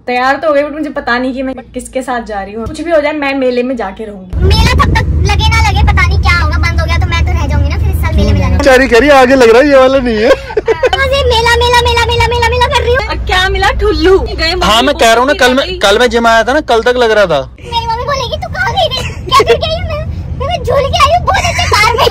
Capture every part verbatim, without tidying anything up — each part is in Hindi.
तैयार तो हो गई बट मुझे पता नहीं कि मैं किसके साथ जा रही हूँ। कुछ भी हो जाए मैं मेले में जाके रहूंगी। मेला तब तक लगे ना लगे पता नहीं क्या होगा, बंद हो गया तो मैं तो रह जाऊंगी ना फिर इस साल मेले में जाने। चारी करी आगे लग रहा है ये वाला नहीं है। मेला मेला मेला मेला मेला मेला कर रही हूँ। क्या मिला? ठुल्लू। हाँ मैं कह रहा हूँ ना, कल मैं कल मैं जिम आया था ना, कल तक लग रहा था। मेरी मम्मी बोलेगी तू कहाँ गई थी, क्या करके आई हूँ मैं? मैं झूल के आई हूँ बहुत अच्छे कार में।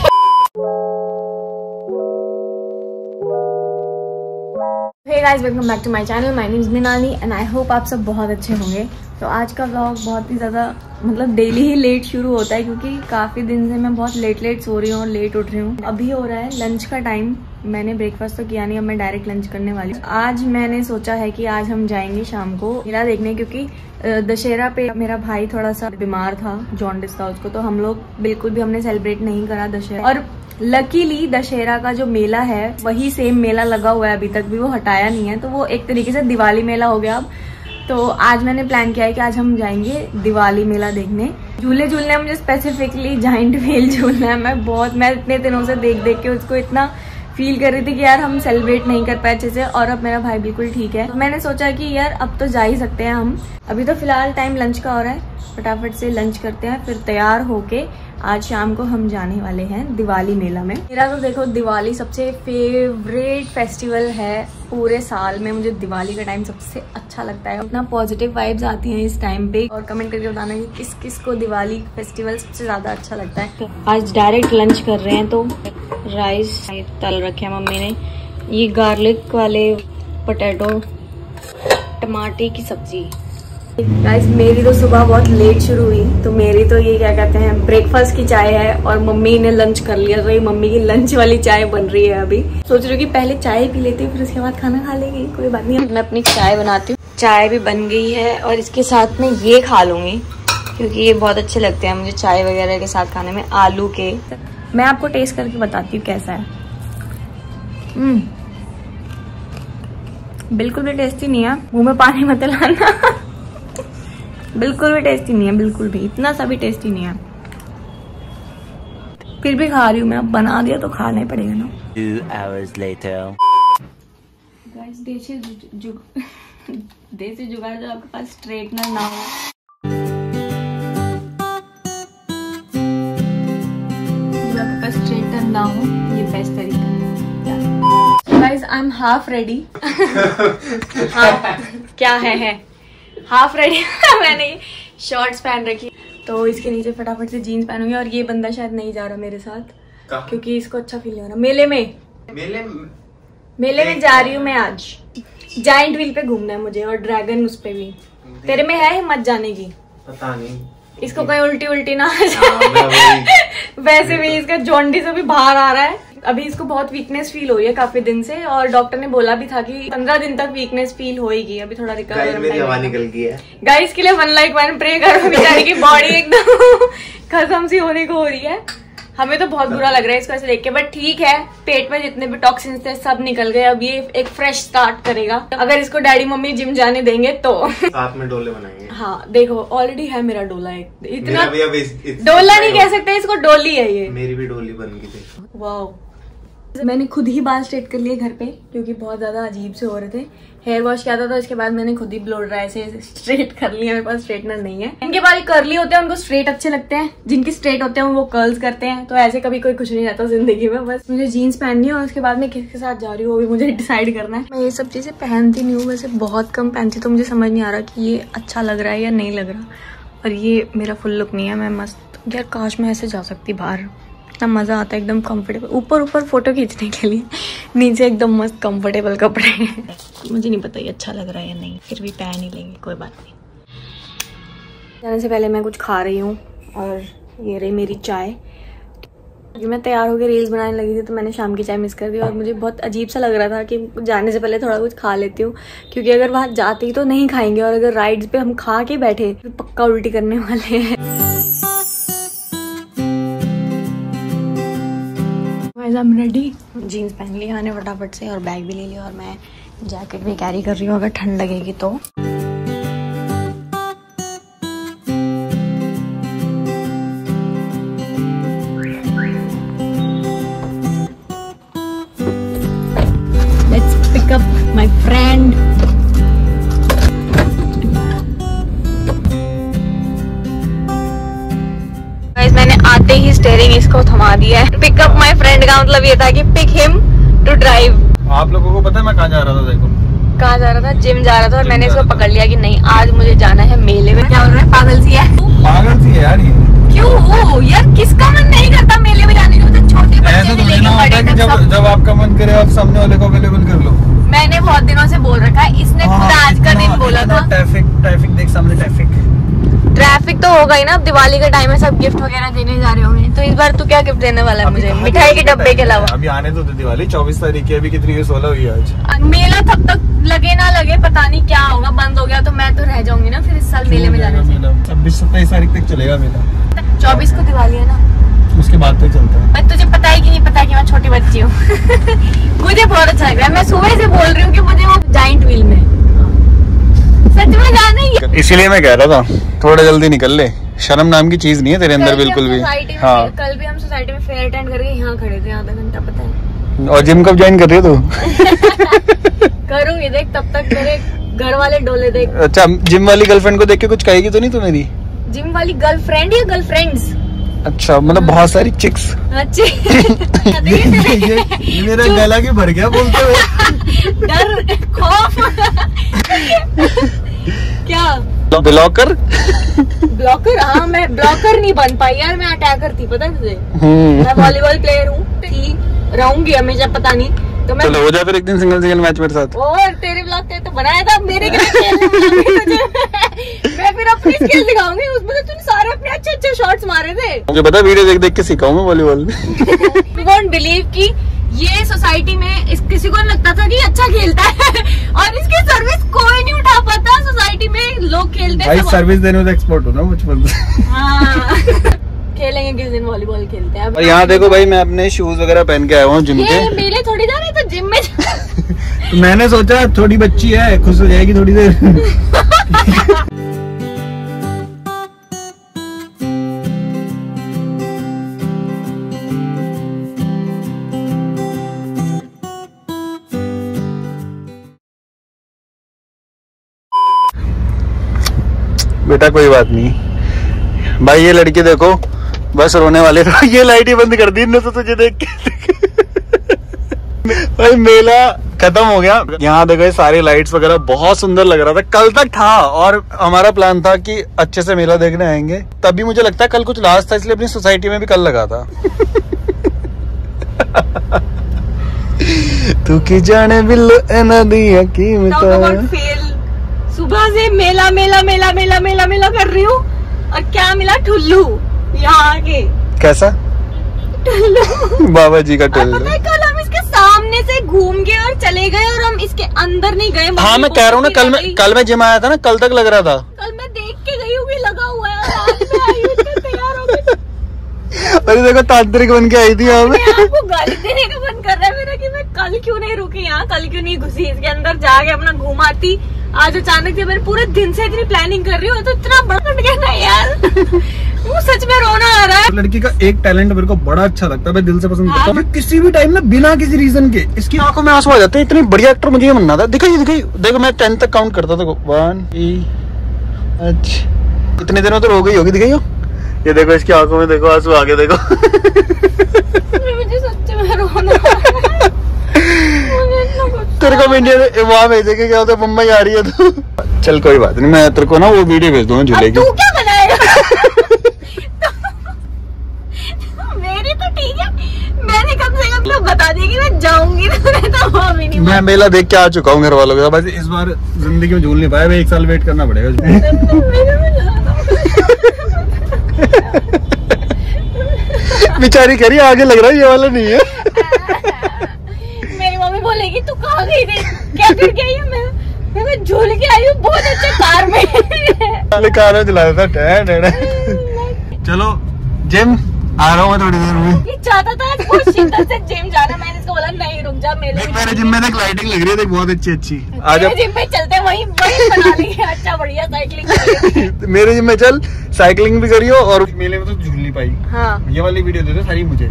Hey guys, welcome back to my channel. My name is Minali and I hope आप सब बहुत अच्छे होंगे। तो आज का व्लॉग बहुत ही ज़्यादा मतलब डेली ही लेट शुरू होता है क्योंकि काफ़ी दिन से मैं बहुत लेट लेट सो रही हूँ और लेट उठ रही हूँ। अभी हो रहा है लंच का टाइम। मैंने ब्रेकफास्ट तो किया नहीं, अब मैं डायरेक्ट लंच करने वाली हूँ। आज मैंने सोचा है कि आज हम जाएंगे शाम को मेला देखने, क्योंकि दशहरा पे मेरा भाई थोड़ा सा बीमार था, जॉन्डिस था उसको, तो हम लोग बिल्कुल भी हमने सेलिब्रेट नहीं करा दशहरा। और लकीली दशहरा का जो मेला है वही सेम मेला लगा हुआ है, अभी तक भी वो हटाया नहीं है, तो वो एक तरीके से दिवाली मेला हो गया अब। तो आज मैंने प्लान किया है कि आज हम जाएंगे दिवाली मेला देखने। झूले झूलने हैं मुझे, स्पेसिफिकली जाइंट व्हील झूलना है। मैं बहुत मैं इतने दिनों से देख देख के उसको इतना फील कर रही थी कि यार हम सेलिब्रेट नहीं कर पाए अच्छे से, और अब मेरा भाई बिल्कुल ठीक है। तो मैंने सोचा कि यार अब तो जा ही सकते हैं हम। अभी तो फिलहाल टाइम लंच का हो रहा है, फटाफट से लंच करते हैं, फिर तैयार होके आज शाम को हम जाने वाले हैं दिवाली मेला में। मेरा तो देखो दिवाली सबसे फेवरेट फेस्टिवल है पूरे साल में। मुझे दिवाली का टाइम सबसे अच्छा लगता है, इतना पॉजिटिव वाइब्स आती हैं इस टाइम पे। और कमेंट करके बताना कि किस किस को दिवाली फेस्टिवल सबसे ज्यादा अच्छा लगता है। तो आज डायरेक्ट लंच कर रहे हैं, तो राइस तल रखे हैं मम्मी ने, ये गार्लिक वाले पोटैटो टमाटर की सब्जी। गाइस मेरी तो सुबह बहुत लेट शुरू हुई, तो मेरी तो ये क्या कहते हैं ब्रेकफास्ट की चाय है और मम्मी ने लंच कर लिया, तो ये मम्मी की लंच वाली चाय बन रही है। अभी सोच रही हूँ कि पहले चाय पी लेती हूँ फिर उसके बाद खाना खा लेंगे, कोई बात नहीं। मैं अपनी चाय बनाती हूँ, चाय भी बन गई है और इसके साथ में ये खा लूंगी क्योंकि ये बहुत अच्छे लगते हैं मुझे चाय वगैरह के साथ खाने में, आलू के। मैं आपको टेस्ट करके बताती हूँ कैसा है। हम्म बिल्कुल भी टेस्टी नहीं है, मुंह में पानी मत लाना। बिल्कुल भी टेस्टी नहीं है, बिल्कुल भी, इतना सा भी टेस्टी नहीं है। फिर भी खा रही हूँ मैं, अब बना दिया तो खाना ही पड़ेगा ना। Two hours later. गाइस देसी जु देसी जुगाड़ जो आपके पास स्ट्रेटनर ना हो, जो आपके पास स्ट्रेटनर ना हो, ये बेस्ट तरीका है। Guys I am half ready. क्या है है हाफ रेडी। मैंने शॉर्ट्स पहन रखी, तो इसके नीचे फटाफट से जीन्स पहनूंगी। और ये बंदा शायद नहीं जा रहा मेरे साथ क्योंकि इसको अच्छा फील हो रहा। मेले में मेले मेले में जा रही हूँ मैं आज। जाइंट व्हील पे घूमना है मुझे और ड्रैगन उस पे भी। तेरे में है हिम्मत जाने की? पता नहीं, इसको कहीं उल्टी उल्टी ना आ जाए। वैसे भी इसका जॉन्डिस अभी बाहर आ रहा है, अभी इसको बहुत वीकनेस फील हो रही है काफी दिन से, और डॉक्टर ने बोला भी था कि पंद्रह दिन तक वीकनेस फील होएगी। अभी थोड़ा रिकवर मेरी हवा निकल गई है। गाइस के लिए वन लाइक वन प्रे करो, बेचारी की बॉडी एकदम खत्म सी होने को हो रही है। हमें तो बहुत बुरा लग रहा है इसको ऐसे देख के, बट ठीक है, पेट में जितने भी टॉक्सिन्स थे सब निकल गए। अब ये एक फ्रेश स्टार्ट करेगा अगर इसको डैडी मम्मी जिम जाने देंगे तो। साथ में डोले बनाएंगे। हाँ देखो ऑलरेडी है मेरा डोला, एक इतना भी अब इस, इस, डोला नहीं कह सकते इसको, डोली है ये। मेरी भी डोली बन गई थी। वाओ, मैंने खुद ही बाल स्ट्रेट कर लिए घर पे क्योंकि बहुत ज्यादा अजीब से हो रहे थे। हेयर वॉश किया था तो इसके बाद मैंने खुद ही ब्लो ड्राई से स्ट्रेट कर लिया। मेरे पास स्ट्रेटनर नहीं है। इनके बाल कर्ली होते हैं उनको स्ट्रेट अच्छे लगते हैं, जिनके स्ट्रेट होते हैं वो कर्ल्स करते हैं, तो ऐसे कभी कोई कुछ नहीं रहता जिंदगी में। बस मुझे जीन्स पहननी है और उसके बाद मैं किसके साथ जा रही हूँ वो भी मुझे डिसाइड करना है। मैं ये सब चीजें पहनती नहीं हूँ, वैसे बहुत कम पहनती, तो मुझे समझ नहीं आ रहा कि ये अच्छा लग रहा है या नहीं लग रहा। और ये मेरा फुल लुक नहीं है। मैं मस्त यार काश मैं ऐसे जा सकती बाहर, इतना मजा आता है, एकदम कंफर्टेबल। ऊपर ऊपर फोटो खींचने के लिए, नीचे एकदम मस्त कंफर्टेबल कपड़े। मुझे नहीं पता ये अच्छा लग रहा है या नहीं, फिर भी पहन ही लेंगे, कोई बात नहीं। जाने से पहले मैं कुछ खा रही हूँ और ये रही मेरी चाय। क्योंकि मैं तैयार होकर रील्स बनाने लगी थी तो मैंने शाम की चाय मिस कर दी और मुझे बहुत अजीब सा लग रहा था कि जाने से पहले थोड़ा कुछ खा लेती हूँ, क्योंकि अगर वहाँ जाते ही तो नहीं खाएंगे और अगर राइड्स पे हम खा के बैठे तो पक्का उल्टी करने वाले हैं। I'm ready। जीन्स पहन ली मैंने फटाफट से और बैग भी ले लिया और मैं जैकेट भी कैरी कर रही हूँ अगर ठंड लगेगी तो। Let's pick up my friend इसको थमा दिया है। पिकअप माय फ्रेंड का मतलब ये था कि पिक हिम टू ड्राइव। आप लोगों को पता है मैं कहाँ जा रहा था? देखो कहाँ जा रहा था? जिम जा रहा था। और मैंने इसको पकड़ लिया कि नहीं आज मुझे जाना है मेले में। क्या बोल रहे हैं? पागल सी है। पागल सी है यार ये। क्यों हो यार, किसका मन नहीं करता मेले में जाने का? तो छोटे बच्चे से लेकर बड़े तक जब, सब। जब आपका मन करे आप सामने वाले को अवेलेबल कर लो। मैंने बहुत दिनों से बोल रखा है, इसने खुद आज का दिन बोला था। ट्रैफिक ट्रैफिक देख सामने ट्रैफिक ट्रैफिक तो होगा ही ना। अब दिवाली का टाइम है, सब गिफ्ट वगैरह देने जा रहे होंगे। तो इस बार तू क्या गिफ्ट देने वाला है मुझे? मिठाई के डब्बे के अलावा। अभी आने तो दिवाली चौबीस तारीख की, अभी कितनी है? सोलह हुई आज। मेला तब तक लगे ना लगे पता नहीं क्या होगा। बंद हो गया तो मैं तो रह जाऊंगी ना फिर इस साल मेले में जाने से। छब्बीस सत्ताईस तारीख तक चलेगा मेला। चौबीस को दिवाली है ना, उसके बाद तक चलता है। पर तुझे पता है कि नहीं पता कि मैं छोटी बच्ची हूँ। मुझे बहुत अच्छा लग रहा है। मैं सुबह से बोल रही हूँ कि मुझे वो जाइंट व्हील में सच में जाना ही है। इसीलिए मैं कह रहा था थोड़ा जल्दी निकल ले। शर्म नाम की चीज नहीं है तेरे अंदर बिल्कुल भी। हाँ कल भी हम सोसाइटी में फेयर अटेंड करके यहाँ खड़े थे आधा घंटा, पता है। और जिम कब ज्वाइन कर रही है तू? करूंगी देख, तब तक तेरे घर वाले डोले देख। अच्छा जिम वाली गर्लफ्रेंड को देख के कुछ कहेगी तो नहीं तू मेरी? जिम वाली गर्लफ्रेंड या गर्लफ्रेंड्स? अच्छा मतलब बहुत सारी चिक्स। अच्छे ये, ये मेरा गला क्यों भर गया बोलते हुए? डर खौफ क्या? Blocker blocker? हाँ मैं ब्लॉकर नहीं बन पाई यार, मैं अटैकर थी पता है तुझे। मैं वॉलीबॉल प्लेयर हूँ, थी रहूंगी हमेशा, पता नहीं। तो मैं चलो हो जाए फिर एक दिन सिंगल सिंगल मैच मेरे साथ। और तेरे ब्लॉग पे तो बनाया था, मेरे के लिए मैं फिर अपनी स्किल दिखाऊंगी। उसमें तो तूने सारे अपने अच्छे अच्छे शॉट्स मारे थे। मुझे पता है, वीडियो देख देख के सीखा हूँ मैं वॉलीबॉल। You won't believe कि ये सोसाइटी में इस किसी को लगता था कि अच्छा खेलता है और इसकी सर्विस कोई नहीं उठा पाता। सोसाइटी में लोग खेलते हैं भाई, सर्विस देने में एक्सपर्ट हूँ ना बचपन से। हाँ खेलेंगे किस दिन वॉलीबॉल खेलते हैं। और यहाँ देखो भाई, मैं अपने शूज वगैरह पहन के आया हूँ जिम के। मेले थोड़ी जा रहे तो जिम में तो मैंने सोचा थोड़ी बच्ची है, खुश हो जाएगी थोड़ी देर। बेटा कोई बात नहीं भाई, ये लड़की देखो बस रोने वाले। ये लाइट ही बंद कर दी इनने तो तुझे देख के। भाई मेला खत्म हो गया। यहाँ देखो सारी लाइट्स वगैरह बहुत सुंदर लग रहा था। कल तक था और हमारा प्लान था कि अच्छे से मेला देखने आएंगे। तभी मुझे लगता है कल कुछ लास्ट था, इसलिए अपनी सोसाइटी में भी कल लगा था। तू की जाने बिल्लो नदिया की सुबह से मेला मेला मेला मेला मेला मेला कर रही हूँ और क्या मिला? ठुल्लू। यहाँ के कैसा टुल्लू? बाबा जी का टुल्लू। पता है कल हम इसके सामने से घूम गए और चले गए और हम इसके अंदर नहीं गए। हाँ मैं कह रहा हूँ ना, कल मैं कल मैं जिम आया था ना, कल तक लग रहा था। कल मैं देख के गई हूँ लगा हुआ है, आज मैं आई हूँ तैयार हो गई। अरे देखो तांत्रिक बन के आई थी यहाँ पे। आपको गाली देने का मन कर रहा है मेरा कि मैं कल क्यों नहीं रुकी यहाँ, कल क्यों नहीं घुसी इसके अंदर, जाके अपना घुमाती। आज अचानक से मैंने पूरे दिन से इतनी प्लानिंग कर रही हूँ तो इतना बड़ा गया ना यार। वो सच में रोना आ रहा है। लड़की का एक टैलेंट मेरे को बड़ा अच्छा लगता है, मैं दिल से पसंद करता हूँ। किसी भी टाइम में बिना किसी रीजन के इसकी आंखों में आंसू आ जाते हैं। इतनी बढ़िया एक्टर मुझे बनना था। दिखाइए दिखाइए, देखो मैं टेन तक काउंट करता था। वन ई अच्छा इतने दिनों तो रो गई होगी। दिखाइयो ये देखो इसकी आंखों में देखो आंसू आगे देखो। मुझे सच में रोना तेरे को इंडिया वहाँ भेजेंगे, क्या होता है मुंबई आ रही है तो। चल कोई बात नहीं, मैं तेरे को ना वो वीडियो भेज दूंगा झूले की। तू क्या बनाएगा? मेरी तो ठीक है, मैंने कम से कम तो बता दी कि मैं जाऊंगी तो वो भी नहीं। मैं मेला देख के आ चुका हूँ घर वालों के साथ। बस इस बार जिंदगी में झूल नहीं पाया, एक साल वेट करना पड़ेगा। बेचारी कह रही आगे लग रहा है, ये वाला नहीं है। मेरी मम्मी बोलेगी तू कहाँ गई थी, क्या करके आई हूँ? मैं मैं झूल के आई हूँ बहुत अच्छे कार में। कार में चला था। चलो जिम आ रहा हूँ मैं थोड़ी देर में। ये चाहता था बहुत शिद्दत से जिम जाना, मैंने इसको बोला नहीं रुक जा। मेरे मेरे जिम में देख लाइटिंग लग रही है, देख बहुत अच्छी अच्छी। आज जिम में चलते वहीं वहीं बना लेंगे। अच्छा बढ़िया साइकिलिंग। मेरे जिम में चल, साइकिलिंग भी करियो और मेले में तो झूल नहीं पाई। हाँ ये वाली वीडियो दे दो सारी मुझे।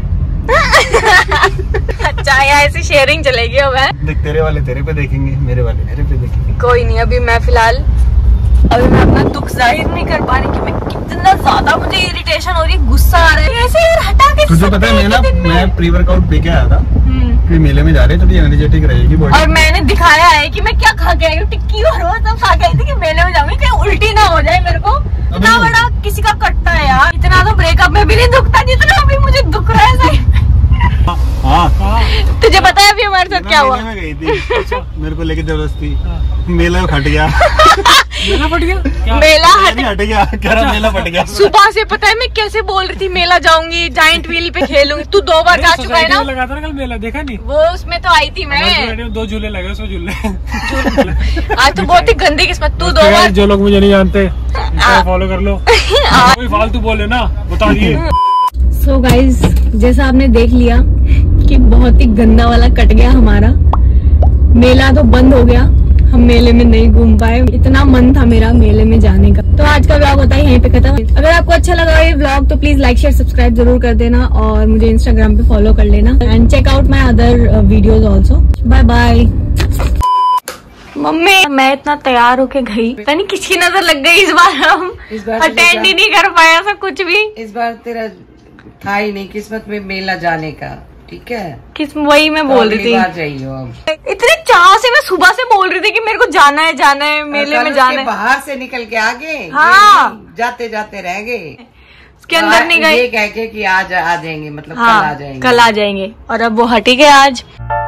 अच्छा यहाँ ऐसी शेयरिंग चलेगी अब है। देख तेरे वाले तेरे पे देखेंगे, मेरे वाले मेरे पे देखेंगे। कोई नहीं, अभी मैं फिलहाल अभी मैं अपना दुख जाहिर नहीं कर पा रही कि मैं कितना ज्यादा मुझे इरिटेशन हो रही है, गुस्सा आ रहा है। ऐसे यार हटा के। तुझे पता है मैं ना मैं प्री वर्कआउट पी के आया था, फिर मेले में जा रहे थोड़ी एनर्जेटिक रहेगी बॉडी। और मैंने दिखाया है कि मैं क्या खा के आई हूँ, टिक्की और वो सब खा के आई थी कि मेले में जाऊंगी कहीं उल्टी ना हो जाए मेरे को। इतना बड़ा किसी का कटता है यार, इतना तो ब्रेकअप में भी नहीं दुखता जितना अभी मुझे दुख रहा है। सही हाँ तुझे पता है अभी हमारे साथ क्या हुआ? में गई थी अच्छा मेरे को लेके जबरदस्ती मेला में फट गया। मेला फट गया क्या? मेला हट हट गया क्या? मेला फट गया। सुबह से पता है मैं कैसे बोल रही थी मेला जाऊंगी, जाइंट व्हील पे खेलूंगी। तू दो बार जा चुका है ना? लगा था ना कल मेला, देखा नहीं? वो उसमें तो आई थी मैं, दो झूले लगे उसमें झूले। आज तो बहुत ही गंदी किस्मत। तू दो बार। जो लोग मुझे नहीं जानते फॉलो कर लो, कोई फालतू बोले ना बता दिए। सो गाइज जैसा आपने देख लिया कि बहुत ही गंदा वाला कट गया हमारा। मेला तो बंद हो गया, हम मेले में नहीं घूम पाए। इतना मन था मेरा मेले में जाने का। तो आज का व्लॉग होता है यहीं पे खत्म। अगर आपको अच्छा लगा ये व्लॉग तो प्लीज लाइक शेयर सब्सक्राइब जरूर कर देना और मुझे इंस्टाग्राम पे फॉलो कर लेना and check out my other videos also. Bye bye. मम्मी मैं इतना तैयार होके गई, पता नहीं किसकी नजर लग गई इस बार। हम अटेंड ही नहीं कर पाया था कुछ भी। इस बार तेरा था ही नहीं किस्मत में मेला जाने का, ठीक है? किस वही मैं बोल रही थी। जाइयो अब। इतने चाह से मैं सुबह से बोल रही थी कि मेरे को जाना है जाना है मेले में जाना है। बाहर से निकल के आ गए। हाँ जाते जाते रह गए, उसके अंदर नहीं गए। ये कह के कि आज आ जाएंगे, मतलब हाँ, कल आ जाएंगे। कल आ जाएंगे और अब वो हट ही गए आज।